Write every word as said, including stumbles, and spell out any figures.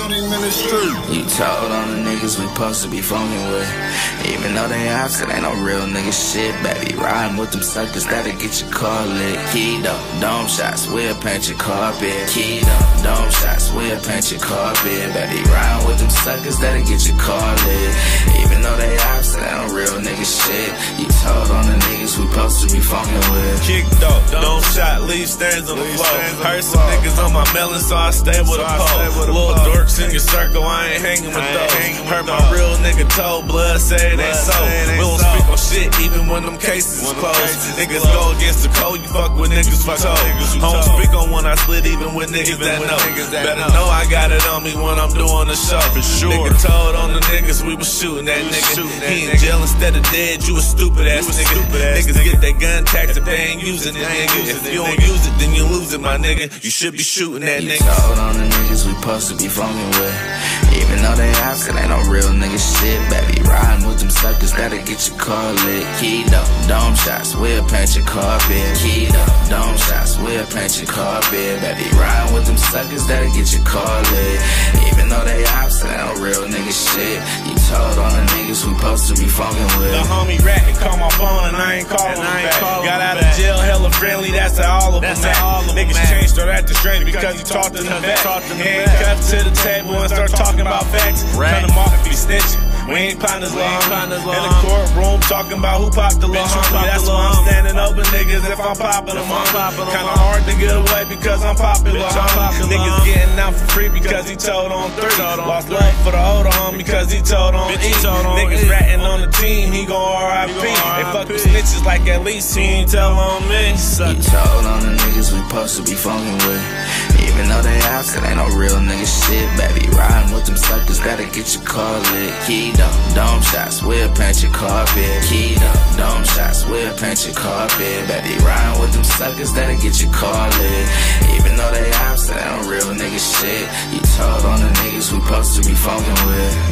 on him in the street. You told on the niggas we supposed to be funkin' with. Even though they ops, it ain't no real nigga shit. Baby, riding with them suckers that'll get your car lit. Keyed up, dome shots, we'll paint your carpet. Keyed up, dome shots, we'll paint your carpet. Baby, riding with them suckers that'll get your car lit. Even though they ops, it ain't no real nigga shit. You told on the niggas we supposed to be funkin' with. Kicked up, dome shot, leave stains on the floor. Heard some niggas on my melon, so I stay with a pole. Little dorks in your circle, I ain't hanging with those. Heard my real nigga told blood, say it ain't so. We don't speak on shit even when them cases is closed. Niggas go against the code, you fuck with niggas for told. I don't speak on when I split even with niggas that know. Better know I got it on me when I'm doing the show. Nigga told on the niggas we was shooting that nigga. He in jail instead of dead, you a stupid ass nigga. Niggas get their gun tax if they ain't using it, nigga. If you don't use it, then you lose it, my nigga. You should be shooting that nigga. You told on the niggas we supposed to be funkin' with. Even though they ops, it ain't no real nigga shit. Baby, riding with them suckers that'll get your car lit. Keyed up, dome shots, we'll paint your carpet. Keyed up, dome shots, we'll paint your carpet. Baby, riding with them suckers that'll get your car lit. Even though they ops, it ain't no real nigga shit. You told on the niggas we supposed to be funkin' with. The homie rat and call my phone and I ain't callin' him back. Got out of jail hella friendly, that's how all of them act. Niggas changed or acting strange because he talked to them back. Handcuffed to the table and start talking about facts. Cut him off if he snitching. We ain't partners long. In the courtroom talking about who popped the law. That's why I'm standing over niggas if I'm popular, mom. Kinda hard to get away because I'm popular, homie. Niggas getting out for free because he told on three. Lost love for the older homie because he told on E. Niggas ratting on the team, he gon' R I P. They fuck with snitches like at least he ain't tell on me. You told on the niggas we supposed to be funkin' with. Even though they ops, it ain't no real nigga shit. Baby, riding with them suckers that'll get your car lit. Keyed up, dome shots, we'll paint your carpet. Keyed up, dome shots, we'll paint your carpet. Baby, riding with them suckers that'll get your car lit. Even though they ops, it ain't no real nigga shit. You told on the niggas we supposed to be funkin' with.